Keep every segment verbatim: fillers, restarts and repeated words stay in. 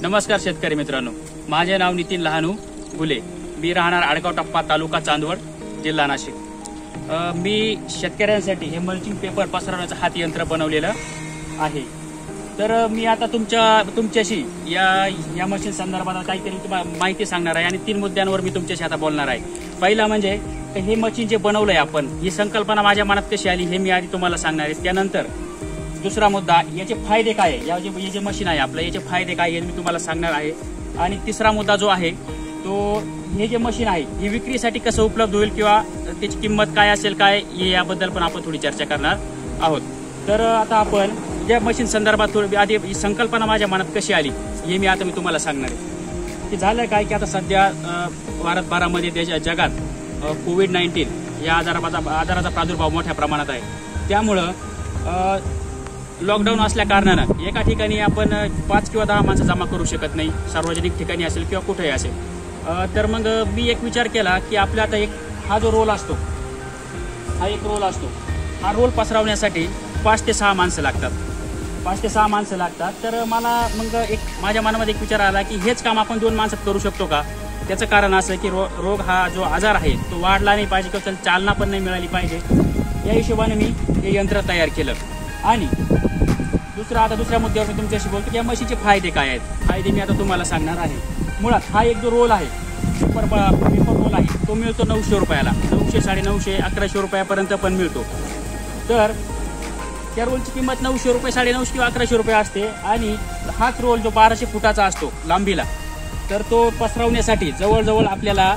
नमस्कार शेतकरी मित्रांनो, माझे नाव नितीन लहानू गुले. मी राहणार आडगाव टप्पा, तालुका चांदवड, जिल्हा नाशिक. मी शेतकऱ्यांसाठी हे मल्चिंग पेपर पसरवण्याचं हात यंत्र बनवलेलं आहे. तर मी आता तुमच्या तुमच्याशी या या मशीन संदर्भात काहीतरी तुम्हाला माहिती सांगणार आहे आणि तीन मुद्द्यांवर मी तुमच्याशी आता बोलणार आहे. पहिला म्हणजे हे मशीन जे बनवलंय आपण, ही संकल्पना माझ्या मनात कशी आली हे मी आधी तुम्हाला सांगणार आहे. त्यानंतर दुसरा मुद्दा, याचे फायदे काय आहे, या जे हे जे मशीन आहे आपलं, याचे फायदे काय आहे मी तुम्हाला सांगणार आहे. आणि तिसरा मुद्दा जो आहे तो, हे जे मशीन आहे हे विक्रीसाठी कसं उपलब्ध होईल किंवा त्याची किंमत काय असेल काय याबद्दल पण आपण थोडी चर्चा करणार आहोत. तर आता आपण या मशीन संदर्भात थोडी आधी ही संकल्पना माझ्या मनात कशी आली हे मी आता मी तुम्हाला सांगणार आहे. की झालं काय की आता सध्या भारतभरामध्ये देश जगात कोविड नाईन्टीन या आजाराचा आजाराचा प्रादुर्भाव मोठ्या प्रमाणात आहे. त्यामुळं लॉकडाऊन असल्या कारणानं एका ठिकाणी आपण पाच किंवा दहा माणसं जमा करू शकत नाही, सार्वजनिक ठिकाणी असेल किंवा कुठेही असेल. तर मग मी एक विचार केला की आपला आता एक हा जो रोल असतो, हा एक रोल असतो, हा रोल पसरवण्यासाठी पाच ते सहा माणसं लागतात पाच ते सहा माणसं लागतात. तर मला मग एक माझ्या मनामध्ये एक विचार आला की हेच काम आपण दोन माणसात करू शकतो का. त्याचं कारण असं की रो रोग हा जो आजार आहे तो वाढला नाही पाहिजे किंवा चालना पण नाही मिळाली पाहिजे, या हिशोबाने मी हे यंत्र तयार केलं. आणि दुसरा आता दुसऱ्या मुद्द्यावर मी तुमच्याशी बोलतो की या मशीनचे फायदे काय आहेत. फायदे मी आता तुम्हाला सांगणार आहे. मुळात हा एक जो रोल आहे, पेपर पेपर रोल आहे, तो मिळतो नऊशे रुपयाला, नऊशे साडे नऊशे अकराशे रुपयापर्यंत पण मिळतो. तर त्या रोलची किंमत नऊशे रुपये साडे नऊशे किंवा अकराशे रुपये असते. आणि हाच रोल जो बाराशे फुटाचा असतो लांबीला, तर तो पसरवण्यासाठी जवळजवळ आपल्याला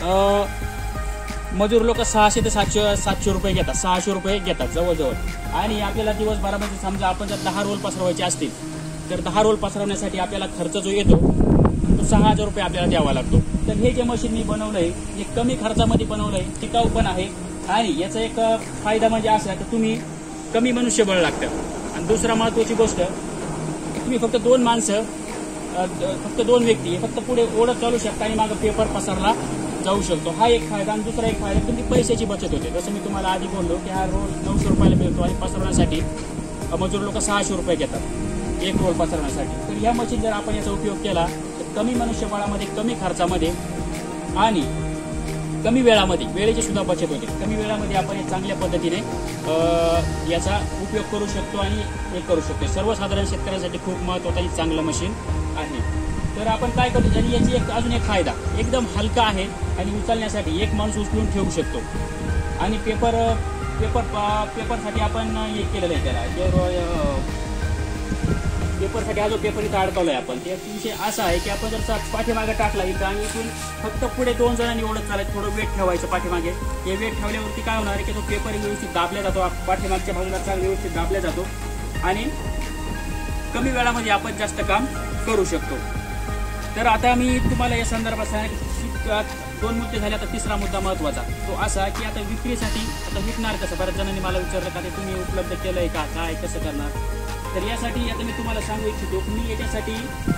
मजूर लोक सहाशे ते सातशे सातशे रुपये घेतात, सहाशे रुपये घेतात जवळजवळ. आणि आपल्याला दिवसभरामध्ये समजा आपण जर दहा रोल पसरवायचे असतील तर दहा रोल पसरवण्यासाठी आपल्याला खर्च जो येतो तो सहा हजार रुपये आपल्याला द्यावा लागतो. तर हे जे मशीन मी बनवलंय हे कमी खर्चामध्ये बनवलंय, टिकाऊ पण आहे. आणि याचा एक फायदा म्हणजे असा की तुम्ही कमी मनुष्यबळ लागतं. आणि दुसरा महत्त्वाची गोष्ट, तुम्ही फक्त दोन माणसं फक्त दोन व्यक्ती फक्त पुढे ओढत चालू शकता आणि मागं पेपर पसरला जाऊ शकतो. हा एक फायदा. आणि दुसरा एक फायदा, तुमची पैशाची बचत होते. जसं मी तुम्हाला आधी बोललो की हा रोल नऊशे रुपयाला मिळतो आणि पसरवण्यासाठी मजूर लोक सहाशे रुपये घेतात एक रोल पसरवण्यासाठी. तर या मशीन जर आपण याचा उपयोग केला तर कमी मनुष्यबळामध्ये, कमी खर्चामध्ये आणि कमी वेळामध्ये, वेळेची सुद्धा बचत होते. कमी वेळामध्ये आपण हे चांगल्या पद्धतीने याचा उपयोग करू शकतो आणि हे करू शकतो. सर्वसाधारण शेतकऱ्यांसाठी खूप महत्त्वाचं आणि चांगलं मशीन आहे. तर आपण काय करतो, आणि याची एक अजून एक फायदा, एकदम हलका आहे आणि उचलण्यासाठी एक माणूस उचलून ठेवू शकतो. आणि पेपर पेपर पेपरसाठी आपण हे केलेलं आहे, त्याला जे पेपरसाठी हा जो पेपर इथं अडकवला आहे आपण, ते विषय असा आहे की आपण जर पाठीमागे टाकला इथं आणि इथून फक्त पुढे दोन जणांनी ओढत चालायचं, थोडं वेट ठेवायचं पाठीमागे. हे वेट ठेवल्यावरती काय होणार आहे की तो पेपर व्यवस्थित दाबला जातो, पाठीमागच्या बाजूला चांगला व्यवस्थित दाबला जातो आणि कमी वेळामध्ये आपण जास्त काम करू शकतो. तर आता मी तुम्हाला या संदर्भात सांगितलं, दोन मुद्दे झाले. आता तिसरा मुद्दा महत्त्वाचा तो असा की आता विक्रीसाठी आता विकणार कसं. बऱ्याच जणांनी मला विचारलं का ते तुम्ही उपलब्ध केलंय का, काय कसं करणार. तर यासाठी आता मी तुम्हाला सांगू इच्छितो की मी याच्यासाठी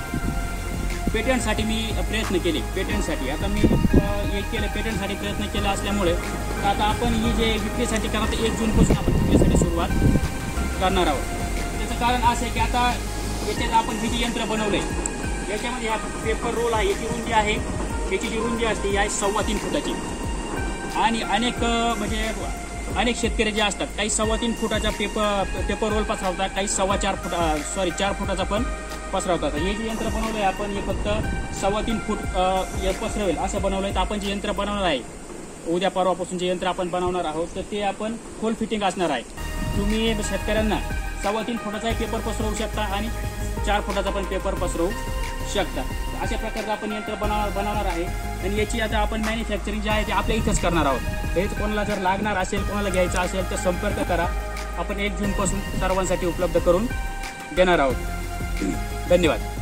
पेटंटसाठी मी प्रयत्न केले. पेटंटसाठी आता मी एक केलं, पेटंटसाठी प्रयत्न केला असल्यामुळे आता आपण ही जे विक्रीसाठी करणार तर एक जूनपासून आपण विक्रीसाठी सुरुवात करणार आहोत. त्याचं कारण असं आहे की आता याच्यात आपण हे जे यंत्र बनवलं आहे याच्यामध्ये हा पेपर रोल आहे, याची रुंदी आहे, याची जी रुंदी असते या सव्वा तीन फुटाची. आणि अनेक म्हणजे अनेक शेतकरी जे असतात, काही सव्वा तीन फुटाचा पेपर पेपर रोल पसरवतात, काही सव्वा चार फुट सॉरी चार फुटाचा पण पसरवतात. हे जे यंत्र बनवलं आहे आपण हे फक्त सव्वा तीन फूट पसरवेल असं बनवलं आहे. तर आपण जे यंत्र बनवणार आहे उद्या परवापासून जे यंत्र आपण बनवणार आहोत तर ते आपण खोल फिटिंग असणार आहे. तुम्ही शेतकऱ्यांना सव्वा तीन फुटाचा पेपर पसरवू शकता आणि चार फुटाचा पण पेपर पसरवू शकता. अशा प्रकारचं आपण यंत्र बनवणार बनवणार आहे. आणि याची आता आपण मॅन्युफॅक्चरिंग जे आहे ते आपल्या इथंच करणार आहोत. हेच कोणाला जर लागणार असेल, कोणाला घ्यायचं असेल तर संपर्क करा. आपण एक जूनपासून सर्वांसाठी उपलब्ध करून देणार आहोत. धन्यवाद.